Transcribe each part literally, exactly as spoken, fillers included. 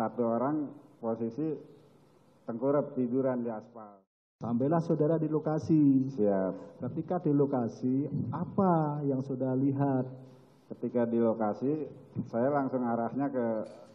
satu orang posisi tengkurap tiduran di aspal. Sampailah saudara di lokasi. Siap. Ketika di lokasi, apa yang saudara lihat? Ketika di lokasi, saya langsung arahnya ke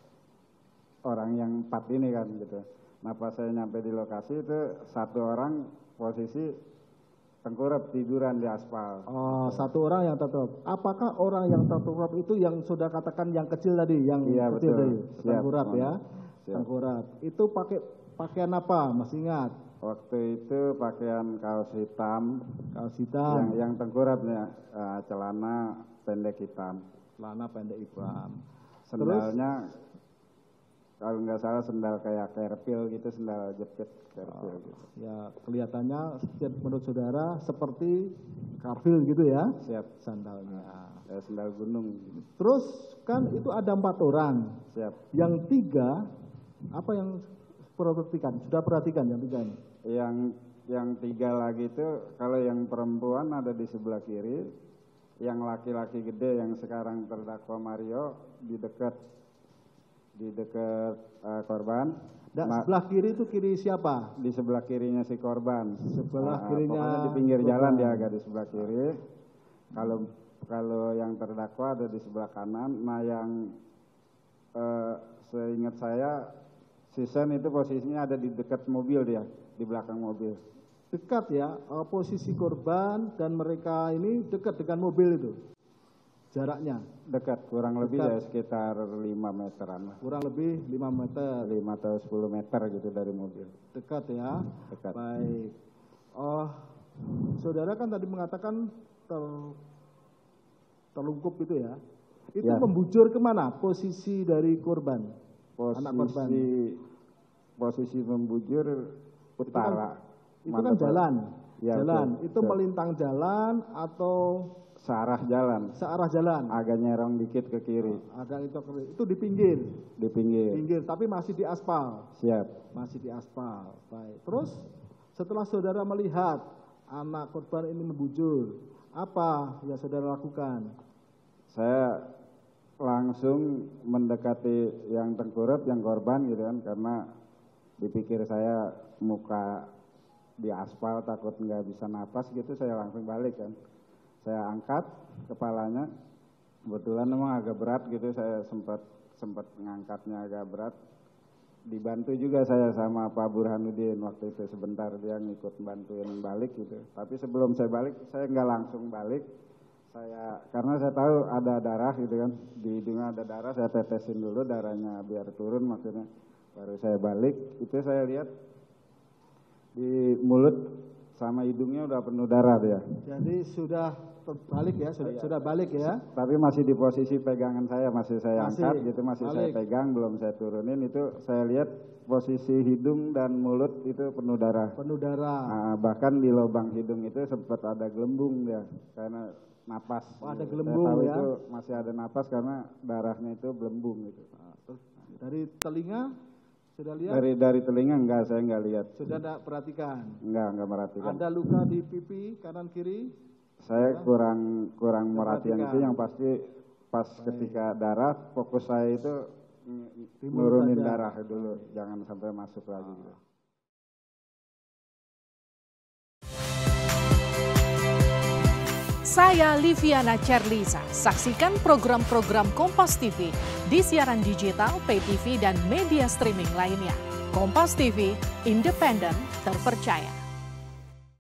orang yang empat ini kan gitu. Nah pas saya nyampe di lokasi itu satu orang posisi tengkurap tiduran di aspal. Oh, satu orang yang tertengkurap. Apakah orang yang tertengkurap itu yang sudah katakan yang kecil tadi, yang iya, kecil betul. tadi, tengkurap ya? Siap. Tengkurap. Itu pakai pakaian apa? Masih ingat? Waktu itu pakaian kaos hitam. Kaos hitam. Yang, yang tengkurapnya uh, celana pendek hitam. Celana pendek hitam. Sendalnya kalau nggak salah sendal kayak kerpil gitu, sendal jepit kerpil oh, gitu. Ya kelihatannya menurut saudara seperti karpil gitu ya? Siap. Sandalnya. Ya, sendal gunung. Gitu. Terus kan itu ada empat orang. Siap. Yang tiga apa yang perhatikan? Sudah perhatikan yang tiga ini? Yang yang tiga lagi itu kalau yang perempuan ada di sebelah kiri, yang laki-laki gede yang sekarang terdakwa Mario di dekat di dekat uh, korban. Dan sebelah kiri itu kiri siapa? Di sebelah kirinya si korban. Sebelah uh, kirinya. Pokoknya di pinggir korban. jalan dia agak di sebelah kiri. Kalau kalau yang terdakwa ada di sebelah kanan. Nah yang uh, seingat saya si Sen itu posisinya ada di dekat mobil dia, di belakang mobil. Dekat ya, uh, posisi korban dan mereka ini dekat dengan mobil itu. Jaraknya dekat, kurang lebih ya sekitar lima meteran lah. Kurang lebih lima meter. lima atau sepuluh meter gitu dari mobil. Dekat ya. Dekat. Baik. Oh, saudara kan tadi mengatakan ter, terlungkup itu ya. Itu ya. Membujur kemana posisi dari korban? Posisi, anak korban. Posisi membujur utara. Itu kan, itu kan jalan. Ya, jalan. betul, itu betul. melintang jalan atau searah jalan. Searah jalan. Agak nyerong dikit ke kiri. Oh, agak itu ke kiri. Itu di pinggir. Di pinggir. Pinggir, tapi masih di aspal. Siap. Masih di aspal. Baik. Terus setelah saudara melihat anak korban ini membujur, apa yang saudara lakukan? Saya langsung mendekati yang tengkurap, yang korban gitu kan, karena dipikir saya muka di aspal takut nggak bisa napas gitu, saya langsung balik kan. Saya angkat kepalanya, kebetulan memang agak berat gitu, saya sempat sempat ngangkatnya agak berat. Dibantu juga saya sama Pak Burhanuddin waktu itu sebentar, dia ngikut bantuin balik gitu. Tapi sebelum saya balik, saya nggak langsung balik. Saya karena saya tahu ada darah gitu kan, di hidungnya ada darah, saya tetesin dulu darahnya biar turun maksudnya. Baru saya balik, itu saya lihat di mulut sama hidungnya udah penuh darah dia. Jadi sudah terbalik ya, sudah, Iya. sudah balik ya. Tapi masih di posisi pegangan saya, masih saya Masih, angkat gitu, masih balik. saya pegang, belum saya turunin. Itu saya lihat posisi hidung dan mulut itu penuh darah. Penuh darah. Nah, bahkan di lubang hidung itu sempat ada gelembung dia, karena napas. Oh, ada Saya gelembung tahu ya. itu masih ada napas karena darahnya itu belembung gitu. Nah, terus dari telinga sudah lihat? Dari dari telinga enggak, saya enggak lihat. Sudah tidak perhatikan? Enggak, enggak merhatikan. Ada luka di pipi kanan kiri? Saya kurang kurang merhatiin perhatikan. itu, yang pasti pas Baik. ketika darah, fokus saya itu Di mulut nurunin aja. darah dulu, jangan sampai masuk lagi. Gitu. Saya Liviana Cerlisa. Saksikan program-program Kompas T V di siaran digital, pay T V, dan media streaming lainnya. Kompas T V, independen, terpercaya.